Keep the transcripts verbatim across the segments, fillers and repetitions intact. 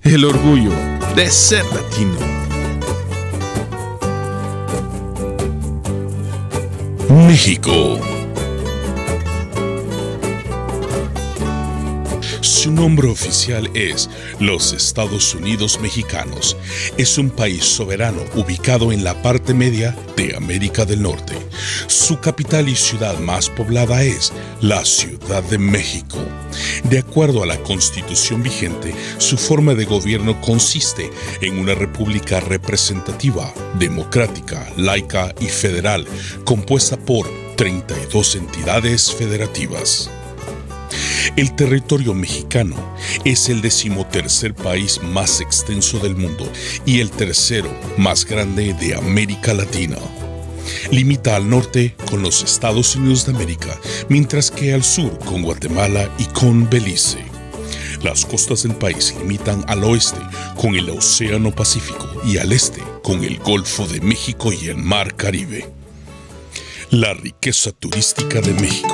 el orgullo de ser latino. México. Su nombre oficial es los Estados Unidos Mexicanos. Es un país soberano ubicado en la parte media de América del Norte. Su capital y ciudad más poblada es la Ciudad de México. De acuerdo a la Constitución vigente, su forma de gobierno consiste en una república representativa, democrática, laica y federal, compuesta por treinta y dos entidades federativas. El territorio mexicano es el decimotercer país más extenso del mundo y el tercero más grande de América Latina. Limita al norte con los Estados Unidos de América, mientras que al sur con Guatemala y con Belice. Las costas del país limitan al oeste con el Océano Pacífico y al este con el Golfo de México y el Mar Caribe. La riqueza turística de México.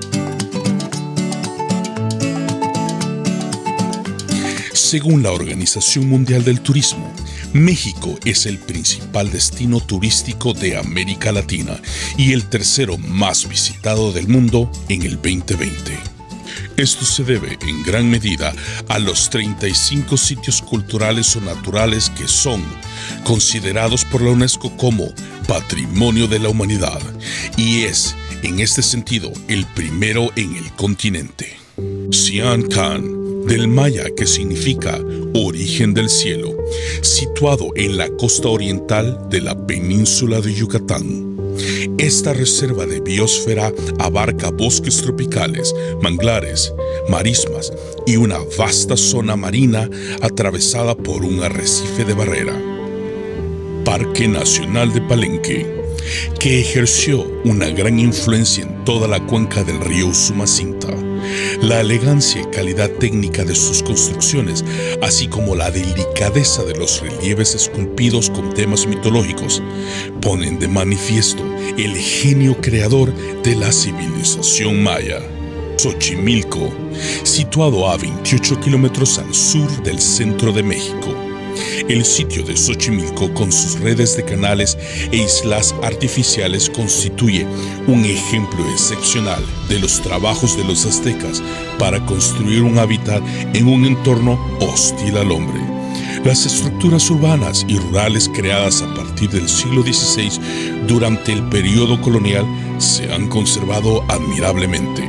Según la Organización Mundial del Turismo, México es el principal destino turístico de América Latina y el tercero más visitado del mundo en el veinte veinte. Esto se debe en gran medida a los treinta y cinco sitios culturales o naturales que son considerados por la UNESCO como Patrimonio de la Humanidad y es, en este sentido, el primero en el continente. Sian Can, del maya que significa origen del cielo, situado en la costa oriental de la península de Yucatán. Esta reserva de biosfera abarca bosques tropicales, manglares, marismas y una vasta zona marina atravesada por un arrecife de barrera. Parque Nacional de Palenque, que ejerció una gran influencia en toda la cuenca del río Usumacinta. La elegancia y calidad técnica de sus construcciones, así como la delicadeza de los relieves esculpidos con temas mitológicos, ponen de manifiesto el genio creador de la civilización maya. Xochimilco, situado a veintiocho kilómetros al sur del centro de México. El sitio de Xochimilco, con sus redes de canales e islas artificiales, constituye un ejemplo excepcional de los trabajos de los aztecas para construir un hábitat en un entorno hostil al hombre. Las estructuras urbanas y rurales creadas a partir del siglo dieciséis durante el periodo colonial se han conservado admirablemente.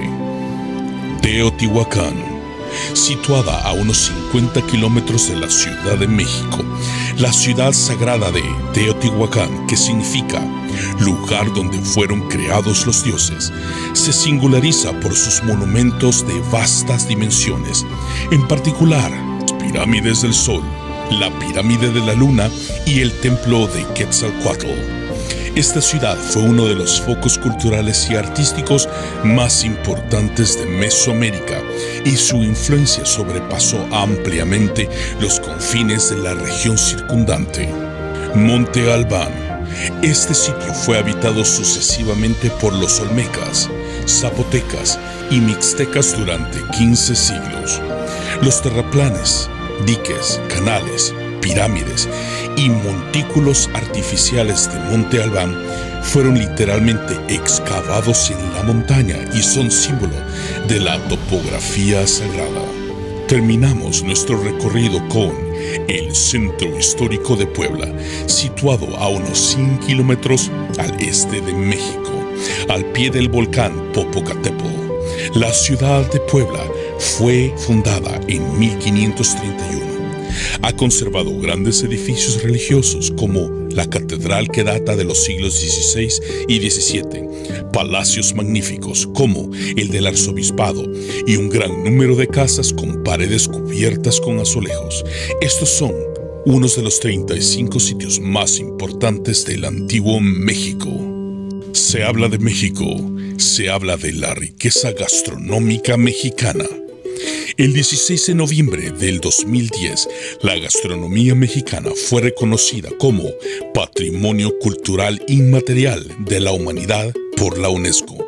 Teotihuacán, situada a unos cincuenta kilómetros de la Ciudad de México, la ciudad sagrada de Teotihuacán, que significa lugar donde fueron creados los dioses, se singulariza por sus monumentos de vastas dimensiones, en particular las pirámides del Sol, la pirámide de la Luna y el templo de Quetzalcóatl. Esta ciudad fue uno de los focos culturales y artísticos más importantes de Mesoamérica y su influencia sobrepasó ampliamente los confines de la región circundante. Monte Albán. Este sitio fue habitado sucesivamente por los olmecas, zapotecas y mixtecas durante quince siglos. Los terraplenes, diques, canales, pirámides y montículos artificiales de Monte Albán fueron literalmente excavados en la montaña y son símbolo de la topografía sagrada. Terminamos nuestro recorrido con el Centro Histórico de Puebla, situado a unos cien kilómetros al este de México, al pie del volcán Popocatépetl. La ciudad de Puebla fue fundada en mil quinientos treinta y uno. Ha conservado grandes edificios religiosos como la catedral que data de los siglos dieciséis y diecisiete, palacios magníficos como el del arzobispado y un gran número de casas con paredes cubiertas con azulejos. Estos son unos de los treinta y cinco sitios más importantes del antiguo México. Se habla de México, se habla de la riqueza gastronómica mexicana. El dieciséis de noviembre del dos mil diez, la gastronomía mexicana fue reconocida como Patrimonio Cultural Inmaterial de la Humanidad por la UNESCO.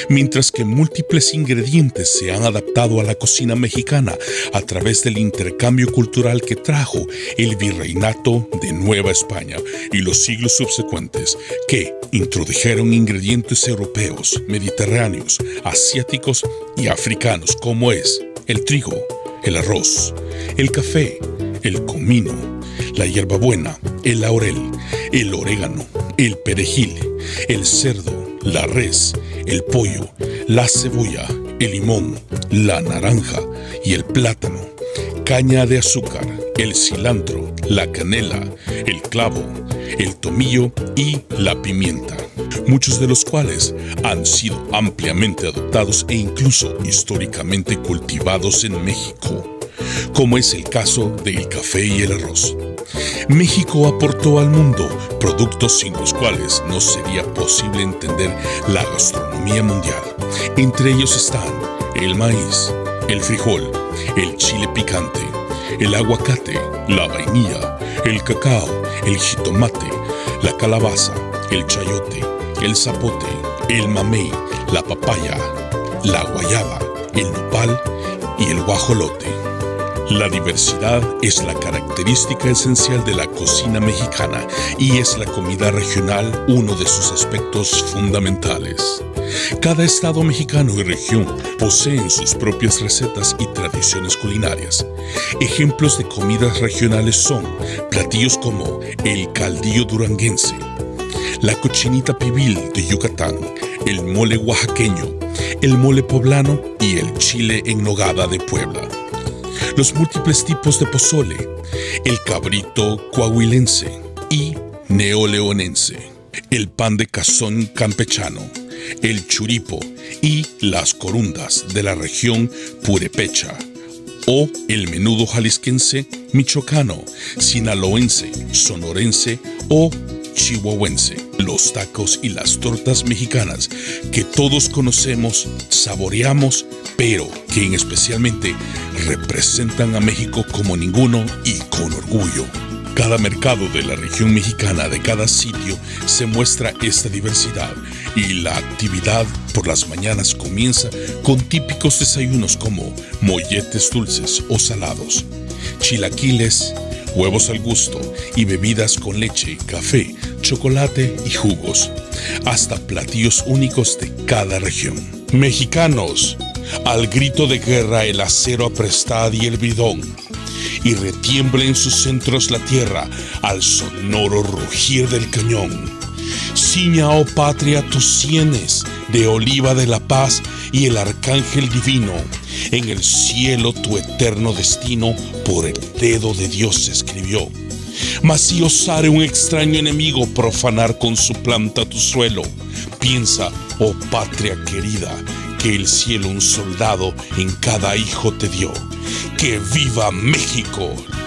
Mientras que múltiples ingredientes se han adaptado a la cocina mexicana a través del intercambio cultural que trajo el virreinato de Nueva España y los siglos subsecuentes, que introdujeron ingredientes europeos, mediterráneos, asiáticos y africanos, como es el trigo, el arroz, el café, el comino, la hierbabuena, el laurel, el orégano, el perejil, el cerdo, la res, el pollo, la cebolla, el limón, la naranja y el plátano, caña de azúcar, el cilantro, la canela, el clavo, el tomillo y la pimienta, muchos de los cuales han sido ampliamente adoptados e incluso históricamente cultivados en México, como es el caso del café y el arroz. México aportó al mundo productos sin los cuales no sería posible entender la gastronomía mundial. Entre ellos están el maíz, el frijol, el chile picante, el aguacate, la vainilla, el cacao, el jitomate, la calabaza, el chayote, el zapote, el mamey, la papaya, la guayaba, el nopal y el guajolote. La diversidad es la característica esencial de la cocina mexicana y es la comida regional uno de sus aspectos fundamentales. Cada estado mexicano y región poseen sus propias recetas y tradiciones culinarias. Ejemplos de comidas regionales son platillos como el caldillo duranguense, la cochinita pibil de Yucatán, el mole oaxaqueño, el mole poblano y el chile en nogada de Puebla. Los múltiples tipos de pozole, el cabrito coahuilense y neoleonense, el pan de cazón campechano, el churipo y las corundas de la región purépecha, o el menudo jalisquense, michoacano, sinaloense, sonorense o chihuahuense, los tacos y las tortas mexicanas que todos conocemos, saboreamos, pero que especialmente representan a México como ninguno y con orgullo. Cada mercado de la región mexicana de cada sitio se muestra esta diversidad y la actividad por las mañanas comienza con típicos desayunos como molletes dulces o salados, chilaquiles, huevos al gusto y bebidas con leche, café, chocolate y jugos, hasta platillos únicos de cada región. Mexicanos, al grito de guerra el acero aprestad y el bridón, y retiembla en sus centros la tierra al sonoro rugir del cañón. Ciña, oh patria, tus sienes de oliva de la paz y el arcángel divino. En el cielo tu eterno destino por el dedo de Dios se escribió. Mas si osare un extraño enemigo profanar con su planta tu suelo, piensa, oh patria querida, que el cielo un soldado en cada hijo te dio. ¡Que viva México!